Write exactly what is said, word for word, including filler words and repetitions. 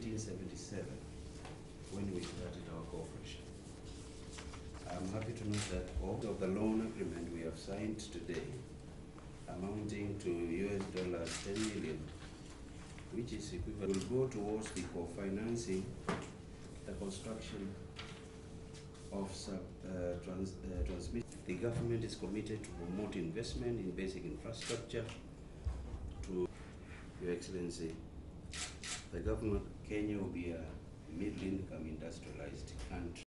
nineteen seventy-seven, when we started our cooperation. I'm happy to note that all of the loan agreement we have signed today, amounting to U S dollars ten million, which is equivalent, will go towards the co-financing the construction of sub, uh, trans, uh, transmission. The government is committed to promote investment in basic infrastructure. To Your Excellency, the government of Kenya will be a middle-income industrialized country.